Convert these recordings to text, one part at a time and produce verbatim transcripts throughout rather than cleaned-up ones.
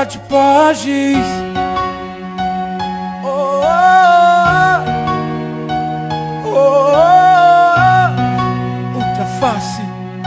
pode, pode. Oh, oh, oh, oh. Ultra face.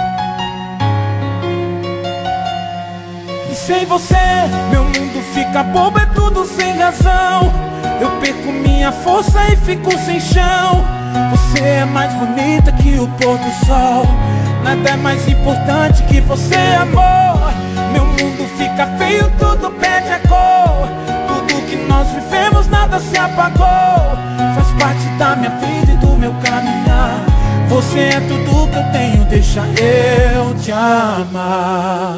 E sem você, meu mundo fica bobo, é tudo sem razão. Eu perco minha força e fico sem chão. Você é mais bonita que o pôr do sol. Nada é mais importante que você, amor. Meu mundo fica feio, tudo perde a cor. Tudo que nós vivemos, nada se apagou. Faz parte da minha vida e do meu caminhar. Você é tudo que eu tenho, deixa eu te amar.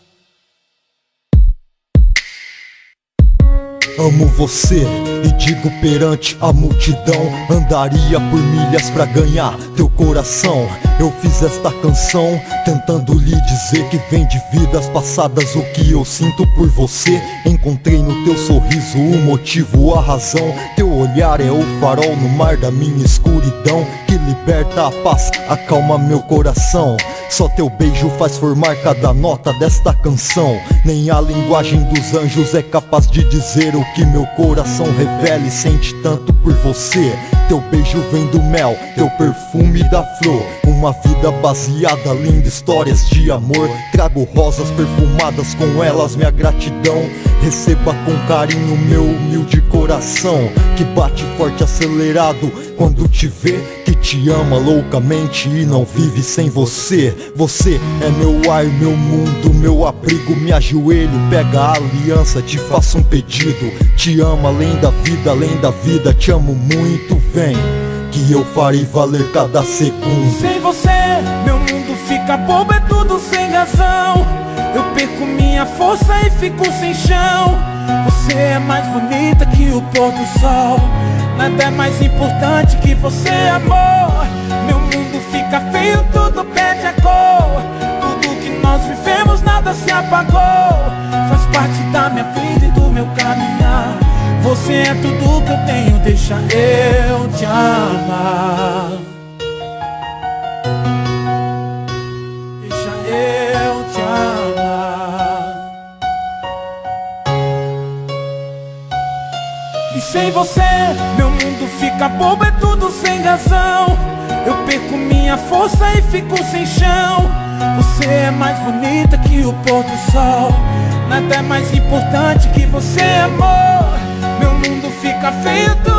Amo você e digo perante a multidão, andaria por milhas pra ganhar teu coração. Eu fiz esta canção tentando lhe dizer que vem de vidas passadas o que eu sinto por você. Encontrei no teu sorriso o motivo, a razão. Teu olhar é o farol no mar da minha escuridão, que liberta a paz, acalma meu coração. Só teu beijo faz formar cada nota desta canção. Nem a linguagem dos anjos é capaz de dizer o que meu coração revela e sente tanto por você. Teu beijo vem do mel, teu perfume da flor. Uma vida baseada, linda, histórias de amor. Trago rosas perfumadas, com elas minha gratidão. Receba com carinho meu humilde coração, que bate forte acelerado quando te vê, que te ama loucamente e não vive sem você. Você é meu ar, meu mundo, meu abrigo. Me ajoelho, pega a aliança, te faço um pedido. Te amo além da vida, além da vida. Te amo muito, vem, que eu farei valer cada segundo. Sem você, meu mundo fica bobo, é tudo sem razão. Eu perco minha força e fico sem chão. Você é mais bonita que o pôr do sol. Nada é mais importante que você, amor. Meu mundo fica feio, tudo perde a cor. Tudo que nós vivemos, nada se apagou. Faz parte da minha vida e do meu caminhar. Você é tudo que eu tenho, deixa eu te amar. Deixa eu te amar. E sem você, meu mundo fica bobo, é tudo sem razão. Eu perco minha força e fico sem chão. Você é mais bonita que o pôr do sol. Nada é mais importante que você, amor. Meu mundo fica feio,